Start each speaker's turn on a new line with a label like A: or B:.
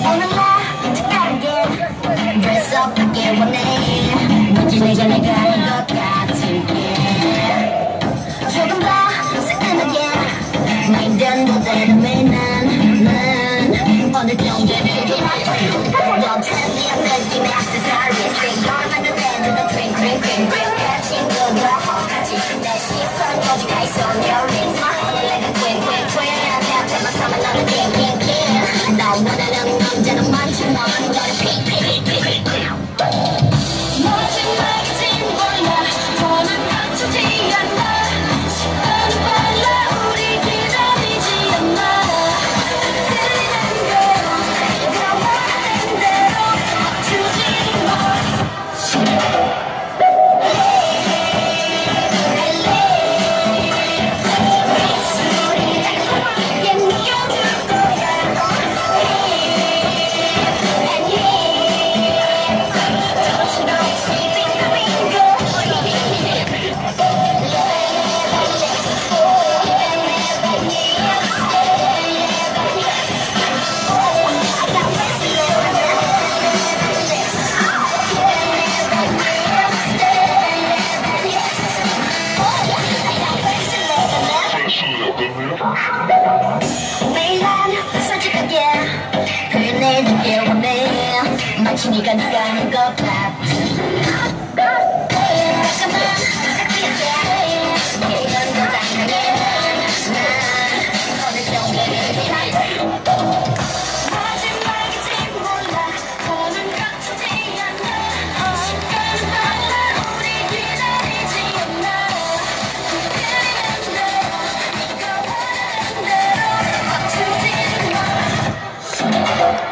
A: 오늘 나 다르게 dress up 하게 원해 왠지 내가 하는 것 같은 게 조금 더 새까맣게 마인드는 그대로 난 어느 정도는 더 trendy한 느낌의 accessories 얼마나 내도 twinkling twinkling 친구가 같이 내 시선 여기 가 있어 your rings 내가 twinkling twin 내 앞에만 서면 너는 king king king 너 원하는 남자는 많지만 너는 픽픽픽픽 마지막인지 몰라 더는 감추지 않아 시간은 빨라 우리 기다리지 않아 들리는 대로 내가 원하는 대로 주지 마 매일 난 솔직하게 표현해줄게 원해 마치 네가 하는 것 같은 잠깐만 섹시하게 이런 거 당연해 난 어느 정도는 마지막인지 몰라 더는 감추지 않아 시간은 빨라 우리 기다리지 않아 그리는 대로 네가 원하는 대로 맞추지 마